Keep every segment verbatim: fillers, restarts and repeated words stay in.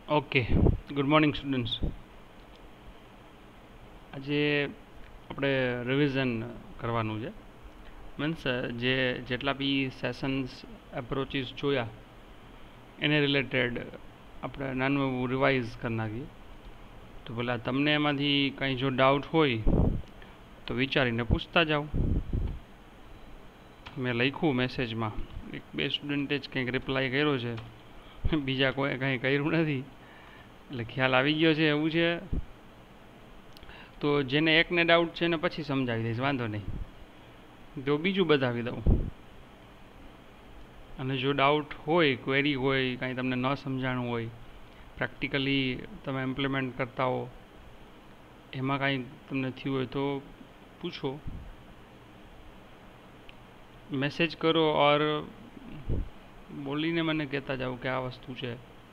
Okay, good morning students. આજે આપણે revision કરવાનું છે. મીન્સ જે જેટલા બી સેશન્સ એપ્રોચીસ જોયા એને રિલેટેડ આપણે નાનું એવું રિવાઇઝ કરી નાખીએ. તો પેલા તમને એમાંથી કંઈ જો ડાઉટ હોય તો વિચારીને પૂછતા જાઓ. મેં લખ્યું મેસેજમાં, એક બે સ્ટુડન્ટે જ કંઈક રિપ્લાય કર્યો છે, બીજા કોઈ કંઈ કર્યું નથી, એટલે ખ્યાલ આવી ગયો છે એવું છે. તો જેને એકને ડાઉટ છે ને પછી સમજાવી દઈશ, વાંધો નહીં, તો બીજું બતાવી દઉં. અને જો ડાઉટ હોય, ક્વેરી હોય, કાંઈ તમને ન સમજાણું હોય, પ્રેક્ટિકલી તમે ઇમ્પ્લિમેન્ટ કરતા હો, એમાં કાંઈ તમને થયું હોય તો પૂછો, મેસેજ કરો, ઓર બોલીને મને કહેતા જાઓ કે આ વસ્તુ છે.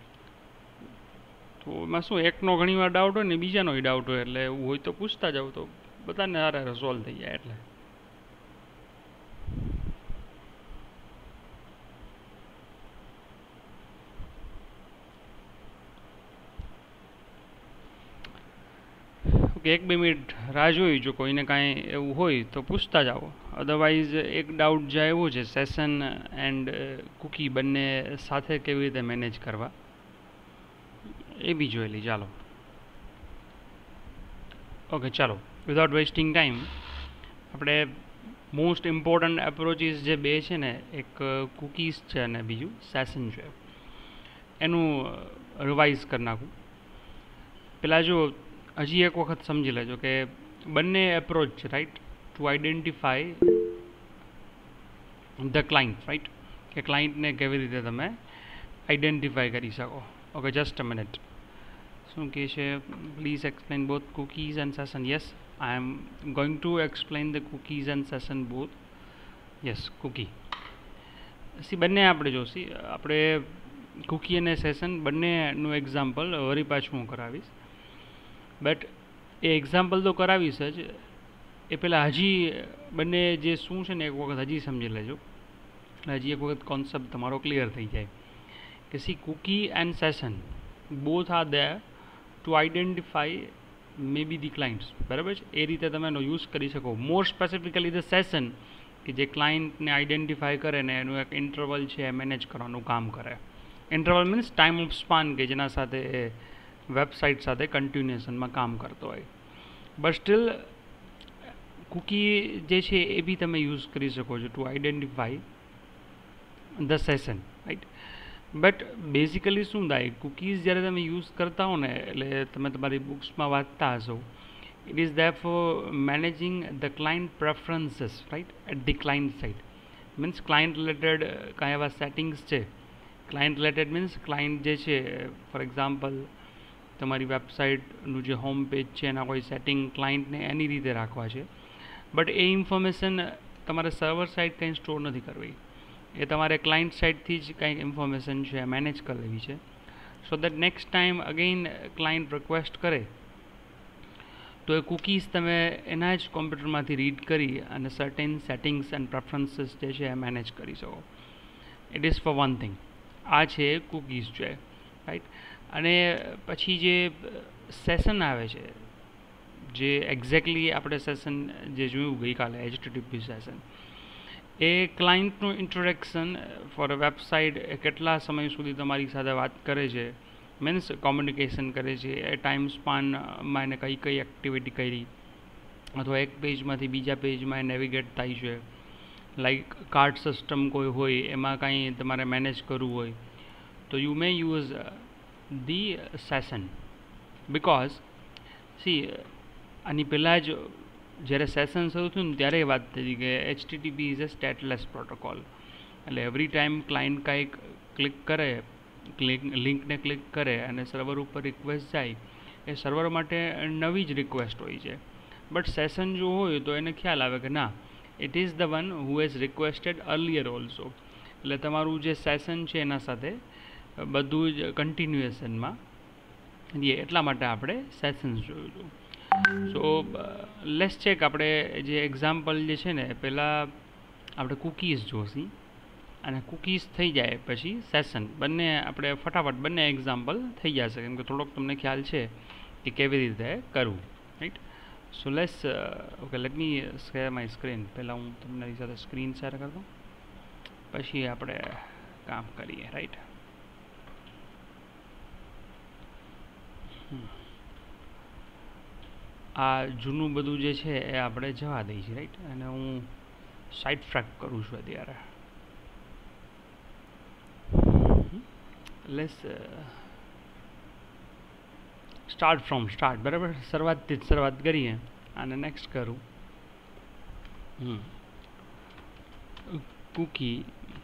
તો એમાં શું, એકનો ઘણી વાર ડાઉટ હોય ને બીજાનો ડાઉટ હોય, એટલે એવું હોય તો પૂછતા જાઓ, તો બધાને હારે સોલ્વ થઈ જાય. એટલે ઓકે, એક બે મિનિટ રાહ જોઈ, જો કોઈને કાંઈ એવું હોય તો પૂછતા જાઓ. અદરવાઇઝ એક ડાઉટ જાય એવો છે, સેશન એન્ડ કુકી બંને સાથે કેવી રીતે મેનેજ કરવા એ બી જોયેલી. ચાલો, ઓકે, ચાલો, વિધાઉટ વેસ્ટિંગ ટાઈમ આપણે મોસ્ટ ઇમ્પોર્ટન્ટ એપ્રોચીસ જે બે છે ને, એક કુકીઝ છે અને બીજું સેશન છે, એનું રિવાઇઝ કરી નાખું. પહેલાં જો હજી એક વખત સમજી લેજો કે બંને એપ્રોચ છે, right, to identify the client, right, કે ક્લાયન્ટને કેવી રીતે તમે આઈડેન્ટિફાય કરી શકો. Okay, just a minute. શું કહે છે? Please explain both cookies and session. Yes, I am going to explain the cookies and session both. Yes, cookie. See બંને આપણે જોશી, આપણે કુકી અને સેશન બંનેનું એક્ઝામ્પલ વળી પાછું હું કરાવીશ. બટ એ એક્ઝામ્પલ તો કરાવીશ જ, એ પહેલાં હજી બંને જે શું છે ને એક વખત હજી સમજી લેજો, હજી એક વખત કોન્સેપ્ટ તમારો ક્લિયર થઈ જાય કે see cookie and session both are there to identify may be the clients. બરાબર છે? એ રીતે તમે એનો યુઝ કરી શકો. મોર સ્પેસિફિકલી ધ સેશન કે જે ક્લાયન્ટને આઈડેન્ટિફાય કરે ને એનું એક ઇન્ટરવલ છે એ મેનેજ કરવાનું કામ કરે. Interval means time of span, કે જેના સાથે એ વેબસાઇટ સાથે કન્ટિન્યુએશનમાં કામ કરતો હોય. બટ સ્ટીલ કુકી જે છે એ બી તમે યુઝ કરી શકો છો to identify the session, right. But basically શું થાય, કુકીઝ જ્યારે તમે યુઝ કરતા હો ને, એટલે તમે તમારી બુક્સમાં વાંચતા હશો, it is there for managing the client preferences, right, at the client side. Means client related કાંઈ એવા સેટિંગ્સ છે, ક્લાયન્ટ રિલેટેડ મીન્સ ક્લાયન્ટ જે છે, ફોર એક્ઝામ્પલ તમારી વેબસાઇટનું જે હોમ પેજ છે એના કોઈ સેટિંગ ક્લાયન્ટને એની રીતે રાખવા છે. બટ એ ઇન્ફોર્મેશન તમારે સર્વર સાઇડ કંઈ સ્ટોર નથી કરવી, એ તમારે ક્લાયન્ટ સાઇડથી જ કંઈક ઇન્ફોર્મેશન છે એ મેનેજ કરી લેવી છે. So that next time again client request કરે તો એ કુકીઝ તમે એના જ કોમ્પ્યુટરમાંથી રીડ કરી અને સર્ટેન સેટિંગ્સ એન્ડ પ્રેફરન્સીસ જે છે એ મેનેજ કરી શકો. It is for one thing. આ છે કુકીઝ છે, રાઈટ. અને પછી જે સેશન આવે છે, જે એક્ઝેક્ટલી આપણે સેશન જે જોયું ગઈકાલે એચટીટીપી સેશન, એ ક્લાયન્ટનું ઇન્ટરેક્શન ફોર અ વેબસાઇટ એ કેટલા સમય સુધી તમારી સાથે વાત કરે છે, મીન્સ કોમ્યુનિકેશન કરે છે, એ ટાઈમ સ્પાનમાં એને કઈ કઈ એક્ટિવિટી કરી, અથવા એક પેજમાંથી બીજા પેજમાં એ નેવિગેટ થાય છે, લાઈક કાર્ડ સિસ્ટમ કોઈ હોય એમાં કાંઈ તમારે મેનેજ કરવું હોય તો you may use the session. Because see આની પહેલાં જ જ્યારે સેશન શરૂ થયું ને ત્યારે એ વાત થઈ કે HTTP is a stateless protocol. એટલે એવરી ટાઈમ ક્લાયન્ટ કાંઈક ક્લિક કરે, ક્લિક લિંકને ક્લિક કરે અને સર્વર ઉપર રિક્વેસ્ટ જાય, એ સર્વર માટે નવી જ રિક્વેસ્ટ હોય છે. બટ સેશન જો હોય તો એને ખ્યાલ આવે કે ના, it is the one who has requested earlier also. એટલે તમારું જે સેશન છે એના સાથે બધું જ કન્ટિન્યુએશનમાં રહીએ, એટલા માટે આપણે સેશન્સ જોયું હતું. So let's check. આપણે જે એક્ઝામ્પલ જે છે ને, પહેલાં આપણે કુકીઝ જોશી. અને કૂકીઝ થઈ જાય પછી સેશન, બંને આપણે ફટાફટ બંને એક્ઝામ્પલ થઈ જશે, કેમ કે થોડોક તમને ખ્યાલ છે કે કેવી રીતે કરવું, right. So let's okay let me share my screen. પહેલાં હું તમારી સાથે સ્ક્રીન શેર કરતો, પછી આપણે કામ કરીએ, રાઈટ. આ જૂનું બધું જે છે એ આપણે જવા દઈએ છીએ, રાઈટ. અને હું સાઇડ ટ્રેક કરું છું અત્યારે. લેટ્સ સ્ટાર્ટ ફ્રોમ સ્ટાર્ટ, બરાબર. શરૂઆતથી જ શરૂઆત કરીએ અને નેક્સ્ટ કરું. Hmm cookie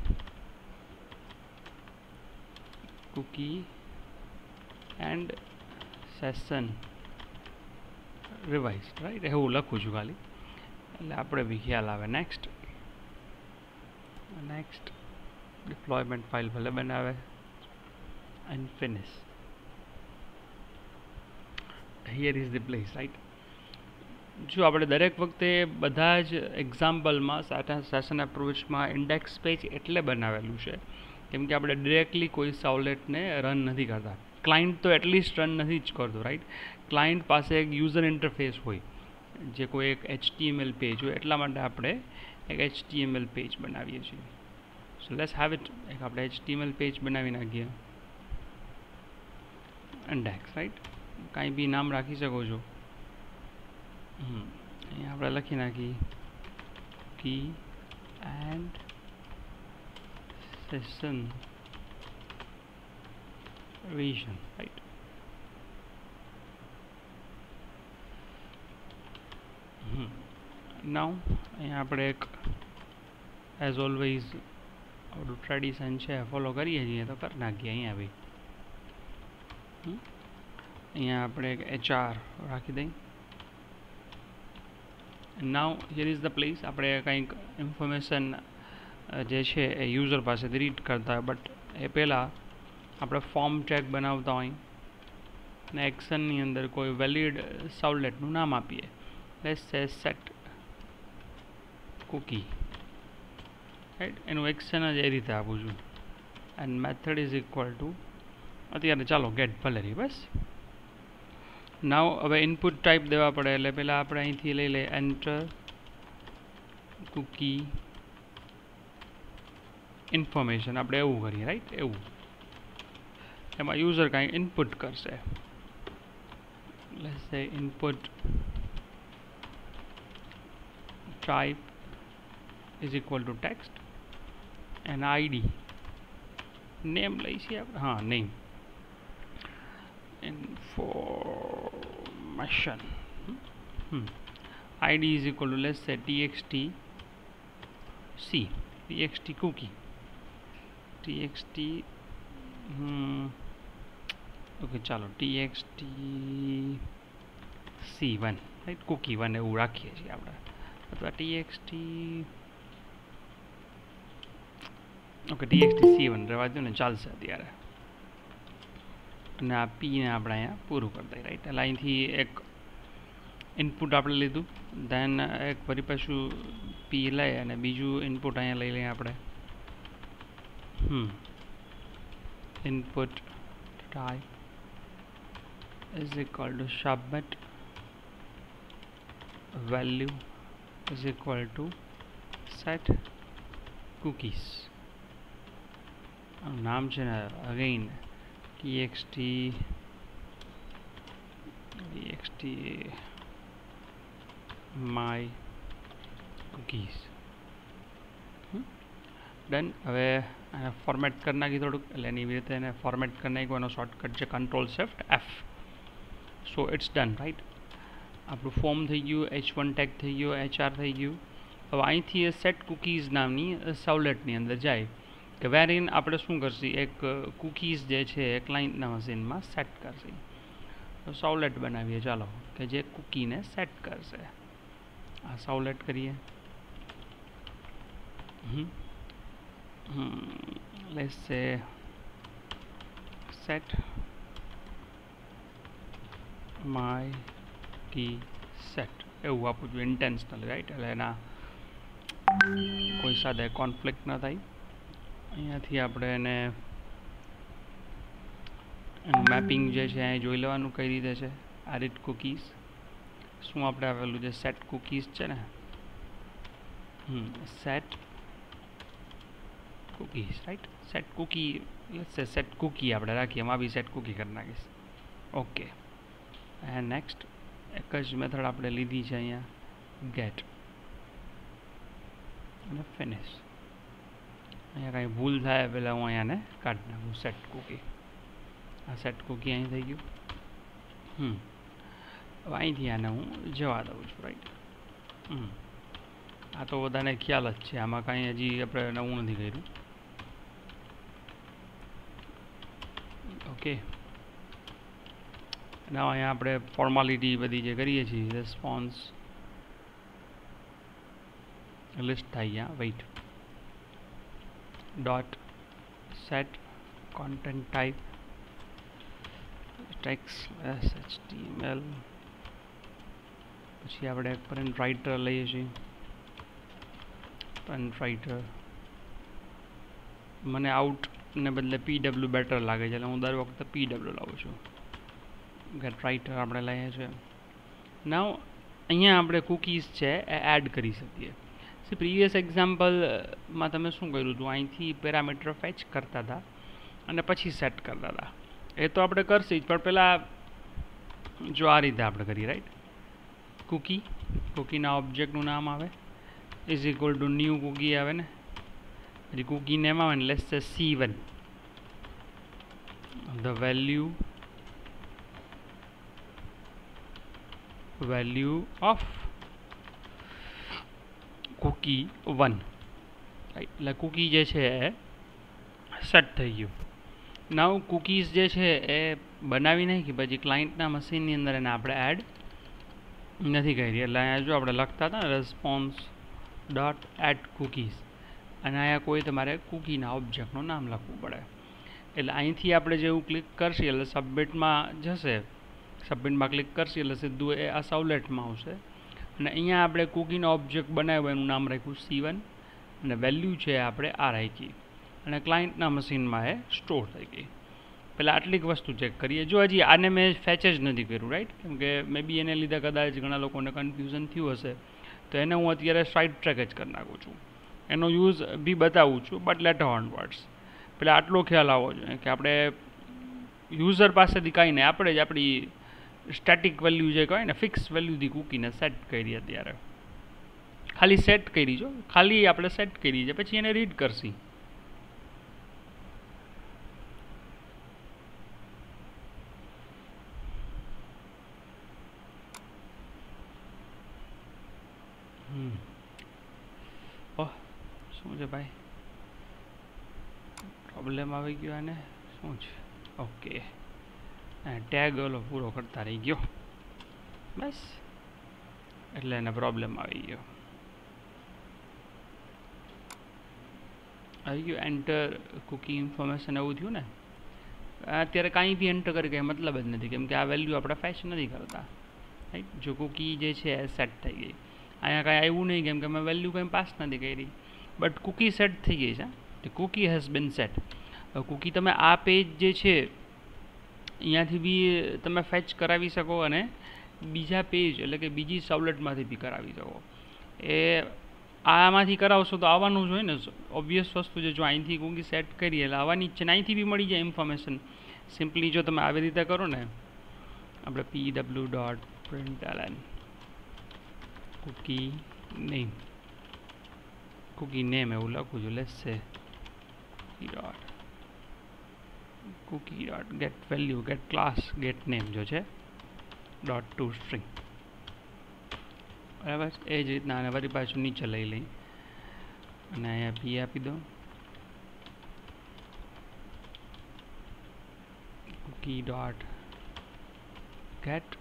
cookie and session revise, right. એવું લખું છું ખાલી, એટલે આપણે બી ખ્યાલ આવે. નેક્સ્ટ નેક્સ્ટ ડિપ્લોયમેન્ટ ફાઇલ ભલે બનાવે and finish. Here is the place, right. જો આપણે દરેક વખતે બધા જ એક્ઝામ્પલમાં સેશન એપ્રોચમાં ઇન્ડેક્સ પેજ એટલે બનાવેલું છે કેમ કે આપણે ડિરેક્ટલી કોઈ સાવલેટને રન નથી કરતા. ક્લાયન્ટ તો એટલીસ્ટ રન નથી જ કરતું, રાઈટ. ક્લાયન્ટ પાસે એક યુઝર ઇન્ટરફેસ હોય, જે કોઈ એક એચટીએમએલ પેજ હોય, એટલા માટે આપણે એક એચટીએમએલ પેજ બનાવીએ છીએ. So let's have it. એક આપણે એચટીએમએલ પેજ બનાવી નાખીએ, ઇન્ડેક્સ, રાઈટ. કાંઈ બી નામ રાખી શકો છો. હમ અહીંયા આપણે લખી નાખી key and session revision, right. Hmm now અહીંયા આપણે એક એઝ ઓલવેઝ આપણું ટ્રેડિશન છે ફોલો કરીએ છીએ તો કરી નાખીએ. અહીંયા ભાઈ અહીંયા આપણે એક એચઆર રાખી દઈએ. Now here is the place. આપણે કંઈક ઇન્ફોર્મેશન જે છે એ યુઝર પાસેથી રીડ કરતા હોય, બટ એ પહેલાં આપણે ફોર્મ ચેક બનાવતા હોય અને એક્શનની અંદર કોઈ વેલિડ સાવલેટનું નામ આપીએ. Let's say set cookie, right. એનું એક્શન જ એ રીતે આપું છું and method is equal to અત્યારે ચાલો ગેટ ભલે રહી, બસ. નાવ હવે ઇનપુટ ટાઈપ દેવા પડે, એટલે પહેલાં આપણે અહીંથી લઈ લઈએ એન્ટર કૂકી ઇન્ફોર્મેશન. આપણે એવું કરીએ, રાઈટ. એવું એમાં યુઝર કાંઈ ઇનપુટ કરશે. Let's say input type is equal to text and ID name લઈશી આપણે. હા, name information. hmm. id is equal to let's say txt c txt cookie txt hmm. okay ચાલો txt c one, right. cookie one એવું રાખીએ છીએ આપણે, અથવા txt okay txt c one રહેવા દો ને, ચાલશે અત્યારે. અને આ પીને આપણે અહીંયા પૂરું કરી દઈએ, રાઈટ. એટલે અહીંથી એક ઇનપુટ આપણે લીધું, દેન એક ફરી પાછું પી લઈ અને બીજું ઇનપુટ અહીંયા લઈ લઈએ આપણે. Hmm input type is equal to submit value is equal to set cookies. નામ છે ને again txt txt my cookies. Done. હવે આને ફોર્મેટ કરી નાખી થોડુંક, એટલે એની રીતે એને ફોર્મેટ કરી નાખ્યું. એનો શોર્ટકટ છે control shift F. So it's done, right. આપણું ફોર્મ થઈ ગયું, એચ વન ટેગ થઈ ગયું, એચઆર થઈ ગયું. હવે અહીંથી એ સેટ કૂકીઝ નામની સાવલેટની અંદર જાય કે વેરીન આપણે શું કરશે, એક કૂકીઝ જે છે એ ક્લાયન્ટના મશીનમાં સેટ કરશે. તો સાવલેટ બનાવીએ ચાલો, કે જે કૂકીને સેટ કરશે. આ સાવલેટ કરીએ. Hmm let's say set my key set એવું આપું છું ઇન્ટેન્શનલ, રાઈટ. એટલે એના કોઈ સાથે કોન્ફ્લિક્ટ ન થાય. અહીંયાથી આપણે એને એનું મેપિંગ જે છે અહીં જોઈ લેવાનું કઈ રીતે છે. એડિટ કુકીઝ શું આપણે આવેલું છે સેટ કુકીઝ છે ને, hmm set cookies right. Set cookie let's say set cookie આપણે રાખીએ, એમાં બી સેટ કુકી કરી નાખીશ. ઓકે એન્ડ નેક્સ્ટ એક જ મેથડ આપણે લીધી છે અહીંયા ગેટ અને ફિનિશ. અહીંયા કાંઈ ભૂલ થાય પહેલાં હું અહીંયાને કાઢી નાખું સેટ કુકી. આ સેટ કુકી અહીં થઈ ગયું. હમ હવે અહીંથી આને હું જવા દઉં છું રાઈટ. હમ આ તો બધાને ખ્યાલ જ છે, આમાં કાંઈ હજી આપણે નવું નથી કર્યું. ઓકે અને અહીંયા આપણે ફોર્માલિટી બધી જે કરીએ છીએ રિસ્પોન્સ લિસ્ટ થાય અહીંયા wait dot set content type text HTML. પછી આપણે કરંટ રાઇટર લઈએ છીએ. કરંટ રાઇટર મને આઉટ ને બદલે પી ડબલ્યુ બેટર લાગે છે, એટલે હું દર વખતે પી ડબલ્યુ લાવું છું. ગેટ રાઇટર આપણે લઈએ છીએ. નાવ અહીંયા આપણે કુકીઝ છે એ એડ કરી શકીએ. સી પ્રીવિયસ એક્ઝામ્પલમાં તમે શું કર્યું હતું, અહીંથી પેરામીટર ફેચ કરતા હતા અને પછી સેટ કરતા હતા. એ તો આપણે કરશે જ, પણ પહેલાં જો આ રીતે આપણે કરીએ રાઈટ. કુકી કુકીના ઓબ્જેક્ટનું નામ આવે is equal to new cookie આવે ને, પછી કુકી નેમ આવે ને let's say C one. The value value of cookie one right. એટલે કુકી જે છે એ સેટ થઈ ગયું. નાવ કુકીઝ જે છે એ બનાવી નાખી, પછી ક્લાયન્ટના મશીનની અંદર એને આપણે એડ નથી કરી. એટલે અહીંયા જો આપણે લખતા હતા ને રેસ્પોન્સ ડોટ એડ કુકીઝ, અને અહીંયા કોઈ તમારે કુકીના ઓબ્જેક્ટનું નામ લખવું પડે. એટલે અહીંથી આપણે જેવું ક્લિક કરશે એટલે સબમિટમાં જશે, સબમિટમાં ક્લિક કરશે એટલે સીધું એ આ સાઉલેટમાં આવશે. અને અહીંયા આપણે કુકીનો ઓબ્જેક્ટ બનાવ્યો એનું નામ રાખ્યું સી વન અને વેલ્યુ છે આપણે આ રાખી, અને ક્લાયન્ટના મશીનમાં એ સ્ટોર થઈ ગઈ. પહેલાં આટલીક વસ્તુ ચેક કરીએ. જો હજી આને મેં ફેચ જ નથી કર્યું રાઈટ, કેમ કે મે બી એને લીધે કદાચ ઘણા લોકોને કન્ફ્યુઝન થયું હશે, તો એને હું અત્યારે સાઇડ ટ્રેક જ કરી નાખું છું. એનો યુઝ બી બતાવું છું બટ લેટર ઓનવર્ડ્સ. પહેલાં આટલો ખ્યાલ આવવો જોઈએ કે આપણે યુઝર પાસેથી કાંઈ નહીં, આપણે જ આપણી સ્ટેટિક વેલ્યુ જે કહેવાય ને ફિક્સ વેલ્યુથી કૂકીને સેટ કરી અત્યારે ખાલી સેટ કરી જો ખાલી આપણે સેટ કરી છે, પછી એને રીડ કરશી. હમ ઓહ શું છે ભાઈ, પ્રોબ્લેમ આવી ગયો આને શું છે? ઓકે ટેગ ઓલો પૂરો કરતા રહી ગયો બસ, એટલે એને પ્રોબ્લેમ આવી ગયો. આવી ગયું એન્ટર કુકી ઇન્ફોર્મેશન એવું થયું ને. અત્યારે કાંઈ બી એન્ટર કરી કંઈ મતલબ જ નથી, કેમ કે આ વેલ્યુ આપણે ફેચ નથી કરતા રાઈટ. જો કુકી જે છે એ સેટ થઈ ગઈ, અહીંયા કાંઈ આવ્યું નહીં કેમ કે મેં વેલ્યુ કંઈ પાસ નથી કરી, બટ કુકી સેટ થઈ ગઈ છે. The cookie has been set. Cookie તમે આ પેજ જે છે અહીંયાથી બી તમે ફેચ કરાવી શકો અને બીજા પેજ એટલે કે બીજી સાઉલેટમાંથી બી કરાવી શકો. એ આમાંથી કરાવશો તો આવવાનું જ હોય ને, ઓબ્વિયસ વસ્તુ છે. જો અહીંથી કુકી સેટ કરીએ એટલે આવવાની જ છે ને, અહીંથી બી મળી જાય ઇન્ફોર્મેશન. સિમ્પલી જો તમે આવી રીતે કરો ને, આપણે P W dot print LN cookie name cookie name એવું લખું છું. Let's say dot cookie dot get value get class get name જો છે ડોટ ટુ સ્ટ્રિંગ બરાબર. એ જ રીતના આને ફરી પાછું નીચે લઈ લઈ અને અહીંયા પી આપી દો. કુકી ડોટ ગેટ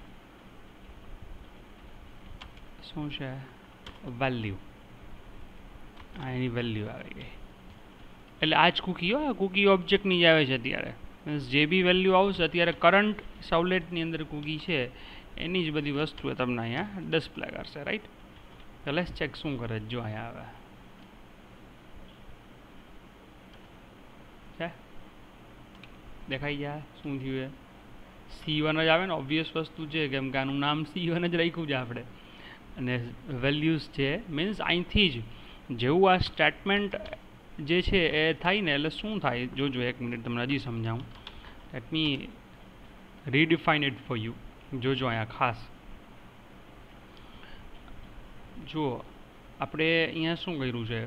શું છે વેલ્યુ, આ એની વેલ્યુ આવી ગઈ. એટલે આ જ કુકી હો, કુકી ઓબ્જેક્ટની જ આવે છે અત્યારે. જે બી વેલ્યુ આવશે અત્યારે કરંટ સાઉલેટની અંદર કુકી છે એની જ બધી વસ્તુઓ તમને અહીંયા ડિસ્પ્લે કરશે રાઈટ. તો લેટ્સ ચેક શું કરે જો અહીંયા આવે. દેખાઈ ગયા શું થયું એ સી વન જ આવે ને ઓબ્વિયસ વસ્તુ છે કેમ કે આનું નામ સી વન જ રાખ્યું છે આપણે અને વેલ્યુઝ છે મીન્સ અહીંથી જ જેવું આ સ્ટેટમેન્ટ જે છે એ થાય ને એટલે શું થાય જોજો એક મિનિટ તમને હજી સમજાવું let me redefine it for you જોજો અહીંયા ખાસ જુઓ આપણે અહીંયા શું કર્યું છે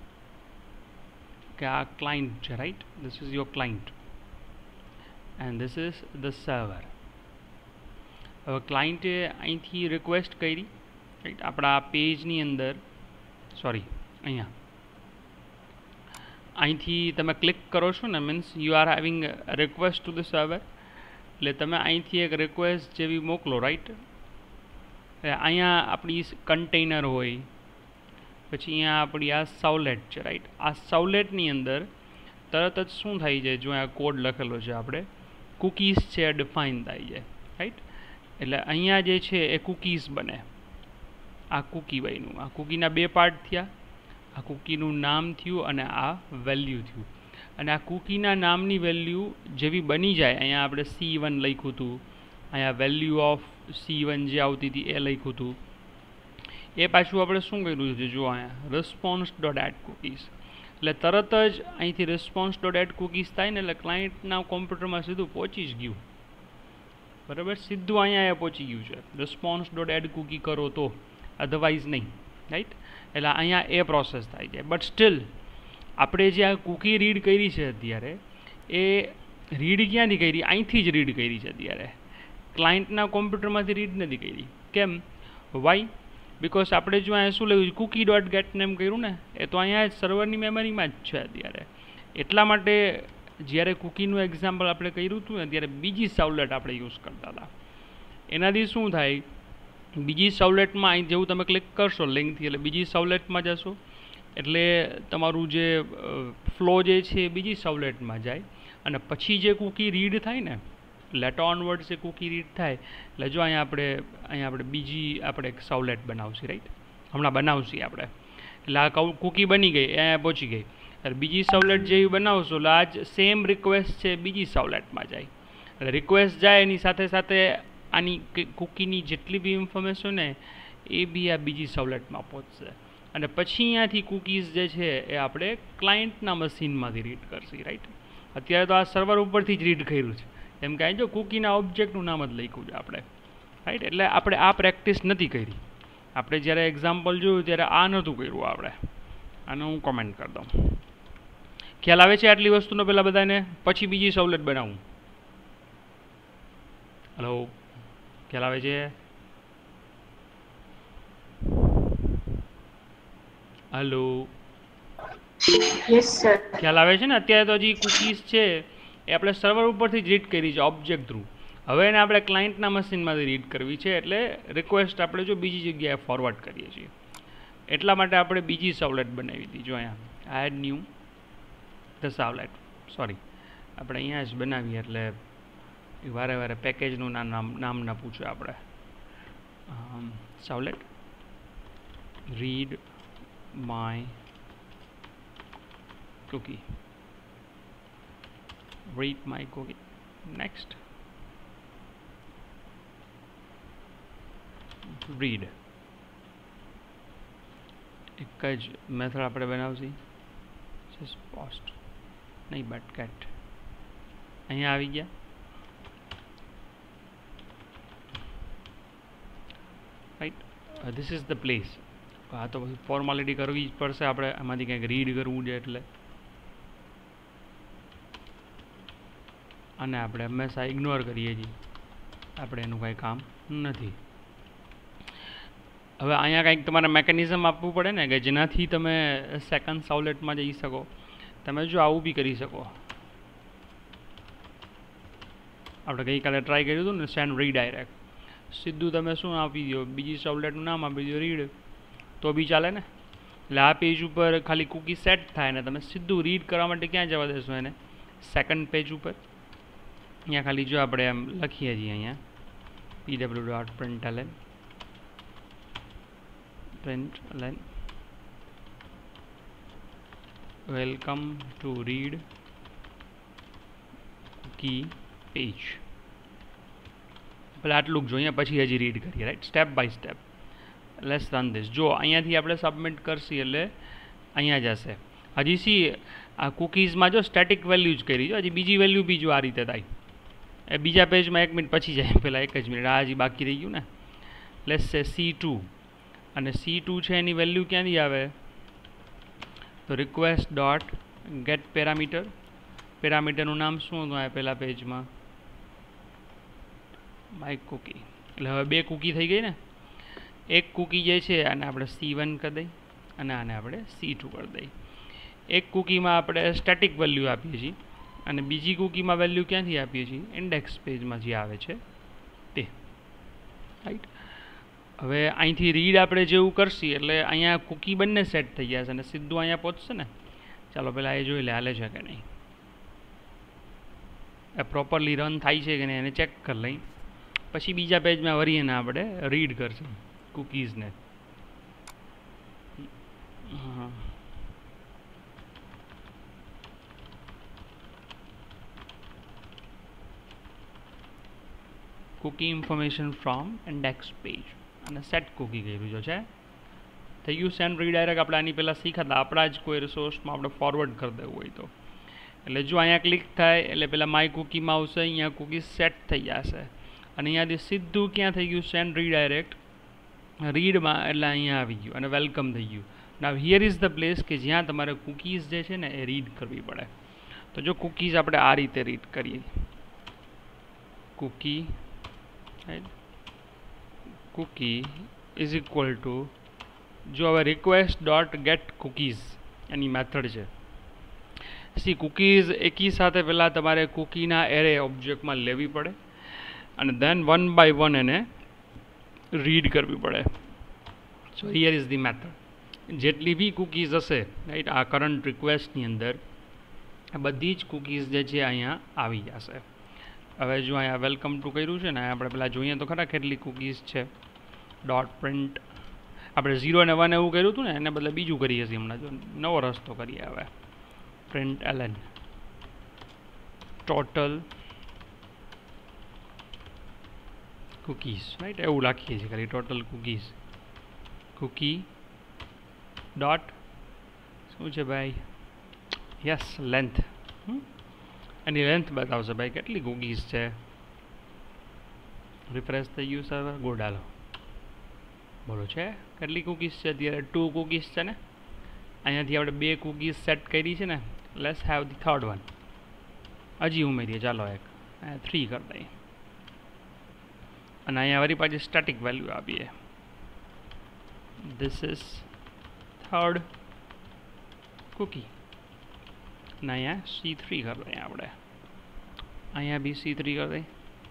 કે આ ક્લાયન્ટ છે right this is your client and this is the server હવે ક્લાયન્ટે અહીંથી રિક્વેસ્ટ કરી રાઈટ આપણા પેજની અંદર સોરી અહીંયા અહીંથી તમે ક્લિક કરો છો ને means you are having request to the server એટલે તમે અહીંથી એક રિક્વેસ્ટ જેવી મોકલો રાઈટ અહીંયા આપણી કન્ટેનર હોય પછી અહીંયા આપણી આ સાઉલેટ છે રાઈટ આ સાઉલેટની અંદર તરત જ શું થાય છે જો આ કોડ લખેલો છે આપણે કૂકીઝ છે ડિફાઇન થાય છે રાઈટ એટલે અહીંયા જે છે એ કૂકીઝ બને આ કૂકી બન્યું આ કૂકીના બે પાર્ટ થયા આ કૂકીનું નામ થયું અને આ વેલ્યુ થયું અને આ કૂકીના નામની વેલ્યુ જેવી બની જાય અહીંયા આપણે સી વન લખ્યું હતું અહીંયા વેલ્યુ ઓફ સી વન જે આવતી હતી એ લખ્યું હતું એ પાછું આપણે શું કર્યું છે જો અહીંયા રિસ્પોન્સ ડોટ એડ કૂકીઝ એટલે તરત જ અહીંથી રિસ્પોન્સ ડોટ એડ કૂકીઝ થાય ને એટલે ક્લાયન્ટના કોમ્પ્યુટરમાં સીધું પહોંચી જ ગયું બરાબર સીધું અહીંયા એ પહોંચી ગયું છે રિસ્પોન્સ ડોટ એડ કૂકી કરો તો અધરવાઇઝ નહીં રાઈટ એટલે અહીંયા એ પ્રોસેસ થાય છે બટ સ્ટીલ આપણે જે આ કૂકી રીડ કરી છે અત્યારે એ રીડ ક્યાંથી કરી અહીંથી જ રીડ કરી છે અત્યારે ક્લાયન્ટના કોમ્પ્યુટરમાંથી રીડ નથી કરી કેમ વાય બિકોઝ આપણે જો અહીંયા શું લખ્યું કૂકી ડોટ ગેટ નેમ કર્યું ને એ તો અહીંયા સર્વરની મેમરીમાં જ છે અત્યારે એટલા માટે જ્યારે કૂકીનું એક્ઝામ્પલ આપણે કર્યું હતું ને ત્યારે બીજી સાઉલેટ આપણે યુઝ કરતા હતા એનાથી શું થાય બીજી સાઉલેટમાં અહીં જેવું તમે ક્લિક કરશો લિંકથી એટલે બીજી સાઉલેટમાં જશો એટલે તમારું જે ફ્લો જે છે એ બીજી સાઉલેટમાં જાય અને પછી જે કૂકી રીડ થાય ને લેટર ઓનવર્ડ જે કૂકી રીડ થાય એટલે જો અહીંયા આપણે અહીંયા આપણે બીજી આપણે એક સાઉલેટ બનાવશું રાઈટ હમણાં બનાવશું આપણે એટલે આ કૂકી બની ગઈ અહીંયા પહોંચી ગઈ એટલે બીજી સાઉલેટ જેવી બનાવશો એટલે આ જ સેમ રિક્વેસ્ટ છે બીજી સાઉલેટમાં જાય એટલે રિક્વેસ્ટ જાય એની સાથે સાથે આની કૂકીની જેટલી બી ઇન્ફોર્મેશન ને એ બી આ બીજી સાઉલેટમાં પહોંચશે અને પછી અહીંયાથી કૂકીઝ જે છે એ આપણે ક્લાયન્ટના મશીનમાંથી રીડ કરશે રાઈટ અત્યારે તો આ સર્વર ઉપરથી જ રીડ કર્યું છે એમ કે જો કૂકીના ઓબ્જેક્ટનું નામ જ લખ્યું છે આપણે રાઈટ એટલે આપણે આ પ્રેક્ટિસ નથી કરી આપણે જ્યારે એક્ઝામ્પલ જોયું ત્યારે આ નહોતું કર્યું આપણે આને હું કોમેન્ટ કરી દઉં ખ્યાલ આવે છે આટલી વસ્તુનો પહેલાં બધાને પછી બીજી સવલત બનાવું હલો ખ્યાલ આવે છે હલો યસ સર ખ્યાલ આવે છે ને અત્યારે તો હજી કૂકીઝ છે એ આપણે સર્વર ઉપરથી જ રીડ કરી છે ઓબ્જેક્ટ થ્રુ હવે એને આપણે ક્લાયન્ટના મશીનમાંથી રીડ કરવી છે એટલે રિક્વેસ્ટ આપણે જો બીજી જગ્યાએ ફોરવર્ડ કરીએ છીએ એટલા માટે આપણે બીજી સવલત બનાવી હતી જો અહીંયા add new the servlet sorry આપણે અહીંયા જ બનાવીએ એટલે વારે વારે પેકેજનું નામ નામ ના પૂછે આપણે servlet read my cookie read my cookie next read એક જ મેથડ આપણે બનાવશી just post નહીં but get અહીંયા આવી ગયા right uh, this is the place આ તો ફોર્માલિટી કરવી જ પડશે આપણે આમાંથી કંઈક રીડ કરવું છે એટલે અને આપણે હંમેશા ઇગ્નોર કરીએ છીએ આપણે એનું કંઈ કામ નથી હવે અહીંયા કંઈક તમારે મેકેનિઝમ આપવું પડે ને કે જેનાથી તમે સેકન્ડ સાઉલેટમાં જઈ શકો તમે જો આવું બી કરી શકો આપણે ગઈકાલે ટ્રાય કર્યું હતું ને સેન્ડ રીડાયરેક્ટ સીધું તમે શું આપી દો બીજી સાઉલેટનું નામ આપી દો રીડ તો બી ચાલે ને એટલે આ પેજ ઉપર ખાલી કૂકી સેટ થાય ને તમે સીધું રીડ કરવા માટે ક્યાં જવા દેશો એને સેકન્ડ પેજ ઉપર અહીંયા ખાલી જો આપણે એમ લખીએ છીએ અહીંયા P W dot print LN print LN welcome to read cookie page. પેલા આટલું જ જોઈએ, પછી હજી રીડ કરીએ, right, step by step. Let's run this. જો અહીંયાથી આપણે સબમિટ કરશી એટલે અહીંયા જશે. હજી સી આ કૂકીઝમાં જો સ્ટેટિક વેલ્યુ જ કરી, જો હજી બીજી વેલ્યુ બી જો આ રીતે થાય. એ બીજા પેજમાં એક મિનિટ પછી જાય, પહેલાં એક જ મિનિટ, આ હજી બાકી રહી ગયું ને. લેટ્સ સે સી ટુ, અને સી ટુ છે એની વેલ્યુ ક્યાંથી આવે? તો રિક્વેસ્ટ ડોટ ગેટ પેરામીટર. પેરામીટરનું નામ શું હતું આ પહેલા પેજમાં? My cookie. એટલે હવે બે કૂકી થઈ ગઈ ને. એક કૂકી જે છે આને આપણે સી વન કરી દઈએ અને આને આપણે સી ટુ કરી દઈએ. એક કૂકીમાં આપણે સ્ટેટિક વેલ્યુ આપીએ છીએ અને બીજી કૂકીમાં વેલ્યુ ક્યાંથી આપીએ છીએ? ઇન્ડેક્સ પેજમાં જે આવે છે તે, રાઈટ. હવે અહીંથી રીડ આપણે જેવું કરશી એટલે અહીંયા કૂકી બંને સેટ થઈ જશે અને સીધું અહીંયા પહોંચશે ને. ચાલો પહેલાં એ જોઈ લે હાલે છે કે નહીં, એ પ્રોપરલી રન થાય છે કે નહીં એને ચેક કરી લઈ. પછી બીજા પેજમાં વળીને આપણે રીડ કરશું કૂકીઝને. હા, cookie information from index page અને સેટ કૂકી કર્યું જો છે. થઈ ગયું સેન્ડ રીડાયરેક્ટ. આપણે આની પહેલાં શીખાતા આપણા જ કોઈ રિસોર્સમાં આપણે ફોરવર્ડ કરી દેવું હોય તો. એટલે જો અહીંયા ક્લિક થાય એટલે પહેલાં માય કૂકીમાં આવશે, અહીંયા કૂકી સેટ થઈ જશે અને અહીંયાથી સીધું ક્યાં થઈ ગયું? સેન્ડ રીડાયરેક્ટ રીડમાં, એટલે અહીંયા આવી ગયું અને વેલકમ થઈ ગયું. Now here is the place કે જ્યાં તમારે કૂકીઝ જે છે ને એ રીડ કરવી પડે. તો જો કૂકીઝ આપણે આ રીતે રીડ કરીએ, cookie cookie is equal to, જો હવે રિક્વેસ્ટ ડોટ ગેટ કૂકીઝ એની મેથડ છે. સી કૂકીઝ એકી સાથે પહેલાં તમારે કૂકીના એરે ઓબ્જેક્ટમાં લેવી પડે અને દેન વન બાય વન એને રીડ કરવી પડે. So here is the method. જેટલી બી કૂકીઝ હશે, રાઈટ, આ કરંટ રિક્વેસ્ટની અંદર આ બધી જ કૂકીઝ જે છે અહીંયા આવી જશે. હવે જો અહીંયા વેલકમ ટુ કર્યું છે ને, આપણે પહેલાં જોઈએ તો ખરા કેટલી કૂકીઝ છે. ડોટ પ્રિન્ટ આપણે ઝીરો ને વન એવું કર્યું હતું ને, એને બદલે બીજું કરીએ છીએ હમણાં. જો નવો રસ્તો કરીએ હવે, print LN total cookies, right, એવું લખીએ છીએ ખાલી ટોટલ કૂકીઝ. કૂકી ડોટ શું છે ભાઈ? Yes, length. એની લેન્થ બતાવશે ભાઈ કેટલી કૂકીઝ છે. રિફ્રેશ થઈ ગયું સર્વર, ગુડ. હાલો બોલો છે કેટલી કૂકીઝ છે અત્યારે? ટુ કૂકીઝ છે ને. અહીંયાથી આપણે બે કૂકીઝ સેટ કરી છે ને. Let's have the third one. હજી ઉમેરીએ, ચાલો એક અહીંયા થ્રી કરી દઈએ અને અહીંયા વળી પાછી સ્ટેટિક વેલ્યુ આપીએ. ધીસ ઇઝ થર્ડ કૂકી અને અહીંયા સી થ્રી કરી દઈએ આપણે. અહીંયા બી સી થ્રી કરી દઈએ.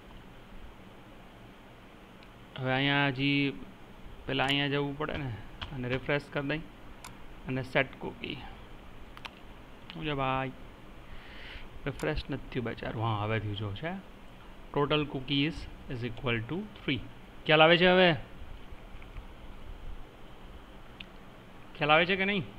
હવે અહીંયા હજી પહેલાં અહીંયા જવું પડે ને અને રિફ્રેશ કરી દઈ અને સેટ કૂકી. શું છે ભાઈ? રિફ્રેશ નથી થયું બચારું. હા હવે થયું. જો છે total cookies is equal to three. ખ્યાલ આવે છે હવે? ખ્યાલ આવે છે કે નહીં?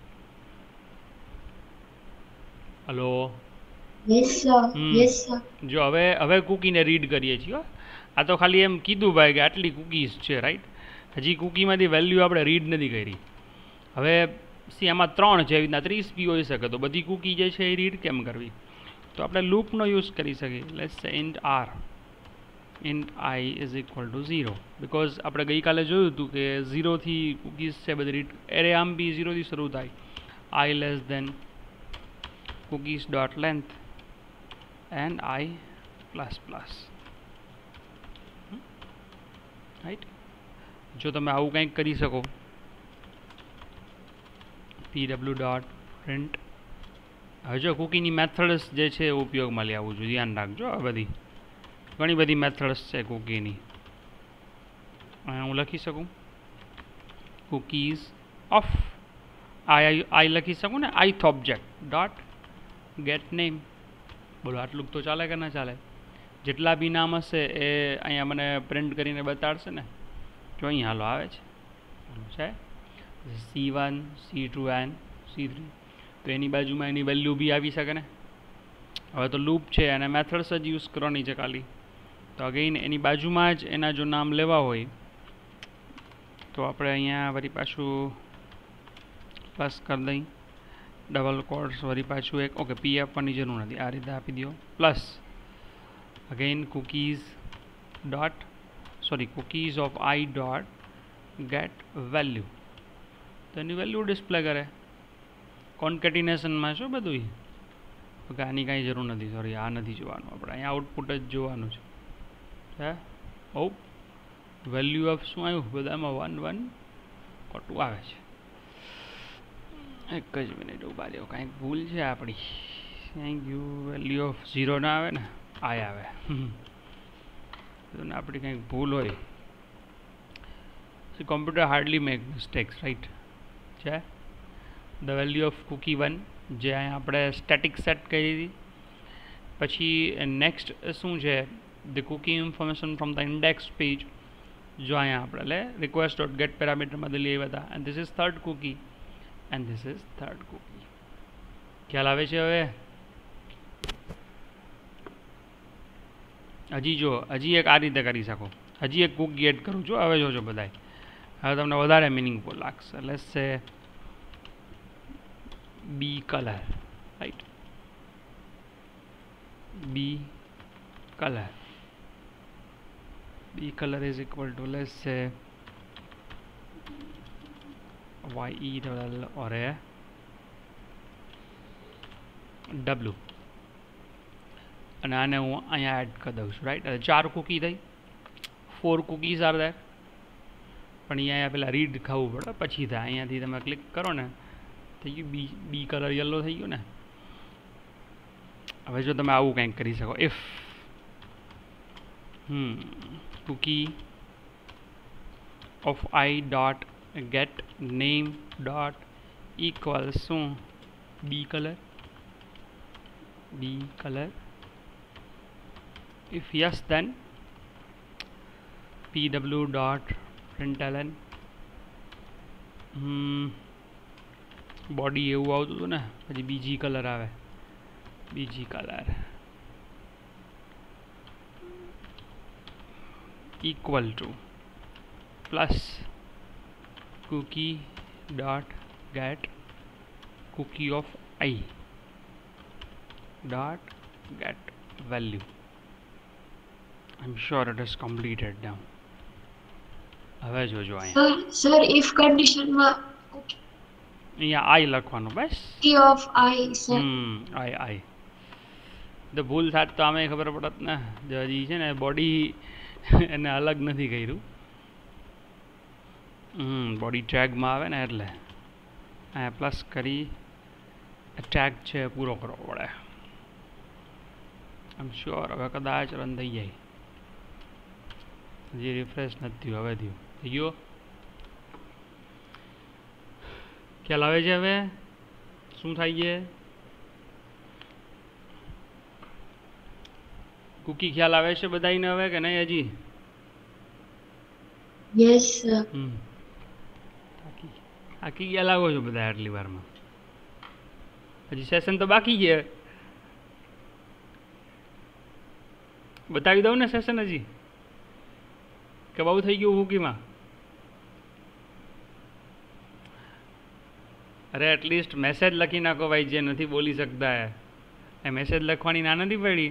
Hello. Yes sir. Yes sir. જો હવે હવે કૂકીને રીડ કરીએ છીએ. આ તો ખાલી એમ કીધું ભાઈ કે આટલી કૂકીઝ છે, રાઈટ. હજી કૂકીમાંથી વેલ્યુ આપણે રીડ નથી કરી. હવે સી આમાં ત્રણ છે, એવી રીતના ત્રીસ બી હોઈ શકે. તો બધી કૂકી જે છે એ રીડ કેમ કરવી? તો આપણે લૂપનો યુઝ કરી શકીએ. Let's say int R int I is equal to zero. Because આપણે ગઈકાલે જોયું હતું કે ઝીરોથી કૂકીઝ છે બધી રીડ. એરે આમ બી ઝીરોથી શરૂ થાય. I less than cookies dot length and I plus plus, right. જો તમે આવું કંઈક કરી શકો, pw dot print. હવે જો કૂકીની મેથડ્સ જે છે એ ઉપયોગમાં લઈ આવવું જોઈએ, ધ્યાન રાખજો. આ બધી ઘણી બધી મેથડ્સ છે કૂકીની. હું લખી શકું કૂકીઝ ઓફ આઈ આઈ લખી શકું ને, ith object dot get name. બોલો આટલું તો ચાલે કે ના ચાલે? જેટલા બી નામ હશે એ અહીંયા મને પ્રિન્ટ કરીને બતાડશે ને. જો અહીં હાલો આવે છે છે C one C two and C three. તો એની બાજુમાં એની વેલ્યુ બી આવી શકે ને. હવે તો લૂપ છે અને મેથડ્સ જ યુઝ કરવાની છે ખાલી. તો અગેઇન એની બાજુમાં જ એના જો નામ લેવા હોય તો આપણે અહીંયા વળી પાછું પ્લસ કરી દઈ, ડબલ કોટ્સ વળી પાછું એક ઓકે પી આપવાની જરૂર નથી, આ રીતે આપી દો plus again cookies dot sorry cookies of I dot get value. તો એની વેલ્યુ ડિસ્પ્લે કરે કોન્કેટિનેશનમાં શું બધું. ઓકે આની કાંઈ જરૂર નથી, સોરી આ નથી જોવાનું આપણે, અહીંયા આઉટપુટ જ જોવાનું છે. હે ઓ વેલ્યુ ઓફ શું આવ્યું બધામાં વન વન ખોટું આવે છે. એક જ મિનિટ ઉભા રહ્યો, કાંઈક ભૂલ છે આપણી. Thank you. Value of zero ના આવે ને આ આવે ને આપણી કંઈક ભૂલ હોય. Computer hardly make mistakes right છે. The value of cookie one જે અહીંયા આપણે સ્ટેટિક સેટ કરી હતી. પછી નેક્સ્ટ શું છે the cookie information from the index page. જો અહીંયા આપણે લે રિક્વેસ્ટ ડોટ ગેટ પેરામીટરમાં લઈ આવ્યા હતા and this is third cookie and this is third cookie. ખ્યાલ આવે છે હવે? હજી જો હજી એક આ રીતે કરી શકો, હજી એક કુકી એડ કરું છું. હવે જોજો બધાય, હવે તમને વધારે મિનિંગફુલ લાગશે. Let's say B colour right, B colour b color is equal to let's say y e double or a w અને આને હું અહીંયા એડ કરી દઉં છું રાઈટ. એટલે ચાર કુકી થઈ, ફોર કુકીઝ આર ધેર. પણ અહીંયા પેલા રીડ ખાવું પડે પછી થાય. અહીંયાથી તમે ક્લિક કરો ને થઈ ગયું બી બી કલર યલો થઈ ગયું ને. હવે જો તમે આવું કંઈક કરી શકો if hmm cookie of I dot get name dot equals શું b color b color. if yes then pw dot println hmm body એવું આવતું હતું ને, પછી બીજી કલર આવે બીજી colour equal to plus cookie dot get cookie of I dot get value. I'm sure it is completed now. હવે જોજો અહીંયા સર ઇફ કન્ડિશનમાં અહીંયા I લખવાનું બસ. Key of I sir hmm I I તો ભૂલ થાત તો આમે ખબર પડત ને. જો હજી છે ને બોડી એને અલગ નથી કર્યું. હમ બોડી ટ્રેગમાં આવે ને એટલે અહીંયા પ્લસ કરી ટ્રેગ છે પૂરો કરવો પડે. આઈ એમ શ્યોર હવે કદાચ રન થઈ જાય. હજી રિફ્રેશ નથી થયું, હવે થયું થઈ ગયો. ખ્યાલ આવે છે હવે શું થાય છે? કુકી ખ્યાલ આવે છે બધાને હવે કે નહીં હજી? Yes sir. હમ થાકી ગયા લાગો છો બધા આટલી વારમાં. હજી સેશન તો બાકી છે. બતાવી દઉં ને સેશન હજી કે બહુ થઈ ગયું કુકીમાં? અરે એટલીસ્ટ મેસેજ લખી નાખો ભાઈ, જે નથી બોલી શકતા હે એ મેસેજ લખવાની ના નથી પડી.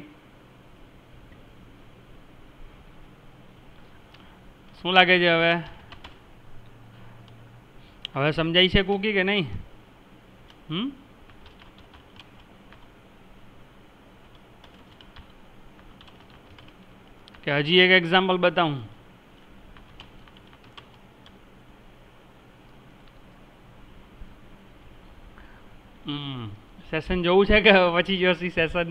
શું લાગે છે હવે? હવે સમજાય છે કુકી કે નહીં? હમ કે હજી એક એક્ઝામ્પલ બતાવું? હમ સેશન જોવું છે કે પછી Joshi session?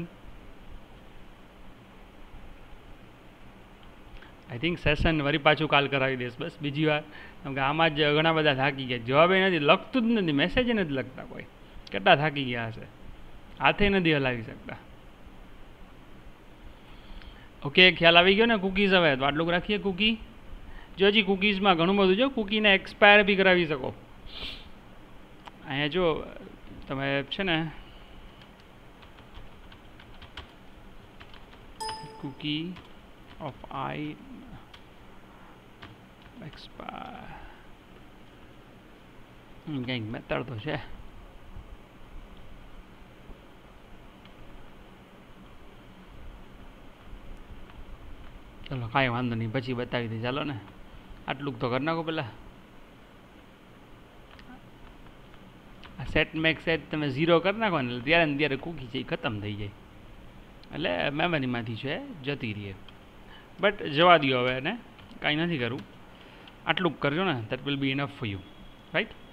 I think session વળી પાછું કાલ કરાવી દઈશ બસ બીજી વાર, કેમ કે આમાં જ ઘણા બધા થાકી ગયા. જવાબ એ નથી, લખતું જ નથી, મેસેજ નથી લખતા કોઈ. કેટલા થાકી ગયા હશે, હાથે નથી હલાવી શકતા. ઓકે ખ્યાલ આવી ગયો ને કુકીઝ? હવે તો આટલું રાખીએ કુકી. જો હજી કુકીઝમાં ઘણું બધું જો કુકીને એક્સપાયર બી કરાવી શકો. અહીંયા જો તમે છે ને cookie of I expire કંઈક મેથડ તો છે. ચલો કાંઈ વાંધો નહીં, પછી બતાવી દે. ચાલો ને, આટલું તો કરી નાખો પહેલાં. આ સેટ મેક સેટ તમે ઝીરો કરી નાખો ને એટલે ત્યારે ને ત્યારે કૂકી છે એ ખતમ થઈ જાય, એટલે મેમરીમાંથી છે જતી રહીએ. બટ જવા દો હવે એને, કાંઈ નથી કરવું. આટલું કરજો ને, that will be enough for you, right.